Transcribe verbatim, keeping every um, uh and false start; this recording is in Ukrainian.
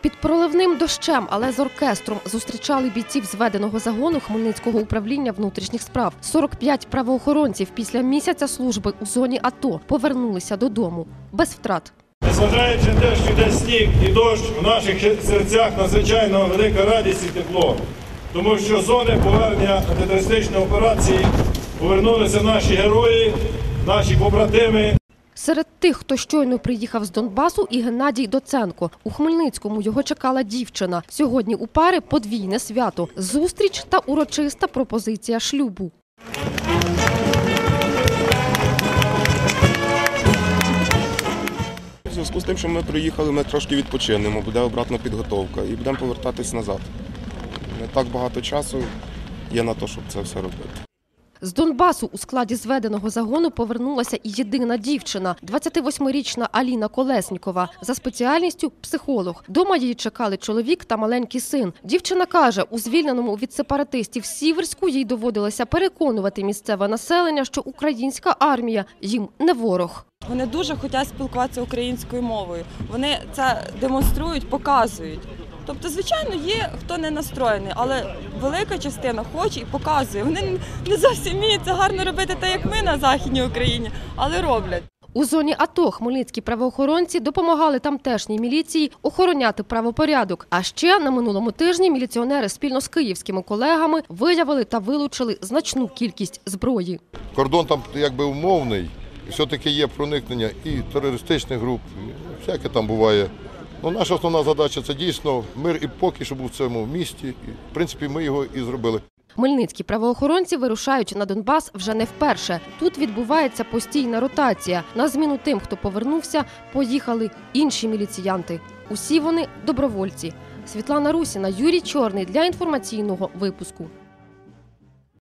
Під проливним дощем, але з оркестром зустрічали бійців зведеного загону Хмельницького управління внутрішніх справ. сорок п'ять правоохоронців після місяця служби у зоні АТО повернулися додому без втрат. Незважаючи на те, що йде сніг і дощ, в наших серцях надзвичайно велика радість і тепло. Тому що з зони повернення антитерористичної операції повернулися наші герої, наші побратими. Серед тих, хто щойно приїхав з Донбасу, і Геннадій Доценко. У Хмельницькому його чекала дівчина. Сьогодні у пари подвійне свято – зустріч та урочиста пропозиція шлюбу. У зв'язку з тим, що ми приїхали, ми трошки відпочинемо, буде обратна підготовка і будемо повертатись назад. Не так багато часу є на те, щоб це все робити. З Донбасу у складі зведеного загону повернулася і єдина дівчина – двадцятивосьмирічна Аліна Колеснікова. За спеціальністю – психолог. Дома її чекали чоловік та маленький син. Дівчина каже, у звільненому від сепаратистів Сіверську їй доводилося переконувати місцеве населення, що українська армія їм не ворог. Вони дуже хочуть спілкуватися українською мовою. Вони це демонструють, показують. Тобто, звичайно, є хто не настроєний, але велика частина хоче і показує. Вони не зовсім вміють це гарно робити, так як ми на Західній Україні, але роблять. У зоні АТО хмельницькі правоохоронці допомагали тамтешній міліції охороняти правопорядок. А ще на минулому тижні міліціонери спільно з київськими колегами виявили та вилучили значну кількість зброї. Кордон там якби умовний, все-таки є проникнення і терористичних груп, і всяке там буває. Ну, наша основна задача – це дійсно мир і покій, щоб був в цьому місті. І, в принципі, ми його і зробили. Хмельницькі правоохоронці вирушають на Донбас вже не вперше. Тут відбувається постійна ротація. На зміну тим, хто повернувся, поїхали інші міліціянти. Усі вони – добровольці. Світлана Русіна, Юрій Чорний для інформаційного випуску.